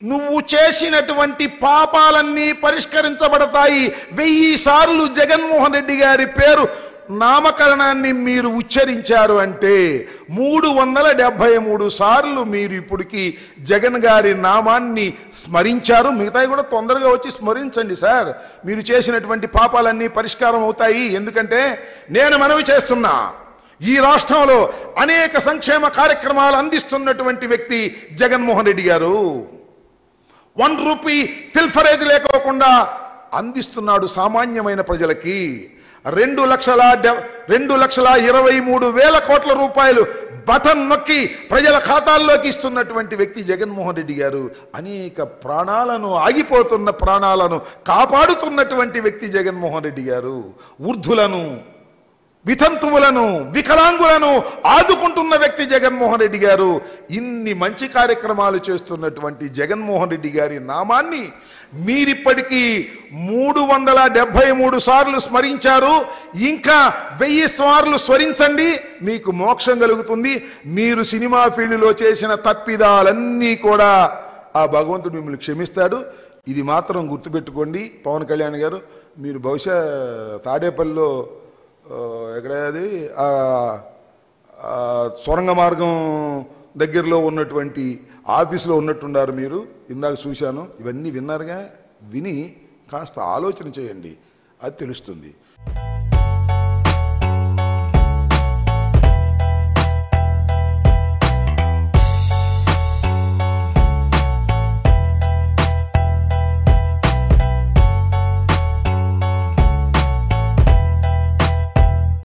నువ్వు చేసినటువంటి పాపాలన్నీ పరిష్కరించబడతాయి. 1000 సార్లు జగన్మోహన్ రెడ్డి గారి పేరు నామకరణాన్ని మీరు ఉచ్చరించారు అంటే 373 సార్లు మీరు ఇప్పటికి జగన్ గారి నామాన్ని స్మరించారు. మిగతాయి కూడా తొందరగా వచ్చి స్మరించండి సార్. మీరు చేసినటువంటి పాపాలన్నీ పరిష్కారం అవుతాయి. ఎందుకంటే నేను మనవి చేస్తున్నా, ఈ రాష్ట్రంలో అనేక సంక్షేమ కార్యక్రమాలు అందిస్తున్నటువంటి వ్యక్తి జగన్మోహన్ రెడ్డి గారు. 1 రూపీ ఫిల్ఫరేజ్ లేకోకుండా అందిస్తున్నాడు సామాన్యమైన ప్రజలకి. 2,23,000 కోట్ల రూపాయలు బటన్ నొక్కి ప్రజల ఖాతాల్లోకి ఇస్తున్నటువంటి వ్యక్తి జగన్మోహన్ రెడ్డి గారు. అనేక ప్రాణాలను, ఆగిపోతున్న ప్రాణాలను కాపాడుతున్నటువంటి వ్యక్తి జగన్మోహన్ రెడ్డి గారు. వృద్ధులను, వితంతువులను, వికలాంగులను ఆదుకుంటున్న వ్యక్తి జగన్మోహన్ రెడ్డి గారు. ఇన్ని మంచి కార్యక్రమాలు చేస్తున్నటువంటి జగన్మోహన్ రెడ్డి గారి నామాన్ని మీరిప్పటికీ 373 సార్లు స్మరించారు. ఇంకా 1000 సార్లు స్మరించండి, మీకు మోక్షం కలుగుతుంది. మీరు సినిమా ఫీల్డ్లో చేసిన తప్పిదాలన్నీ కూడా ఆ భగవంతుడు మిమ్మల్ని క్షమిస్తాడు. ఇది మాత్రం గుర్తుపెట్టుకోండి. పవన్ కళ్యాణ్ గారు, మీరు బహుశా తాడేపల్లిలో ఎక్కడది సొరంగ మార్గం దగ్గరలో ఉన్నటువంటి ఆఫీసులో ఉన్నట్టున్నారు. మీరు ఇందాక చూశాను. ఇవన్నీ విన్నారుగా, విని కాస్త ఆలోచన చేయండి, అది తెలుస్తుంది.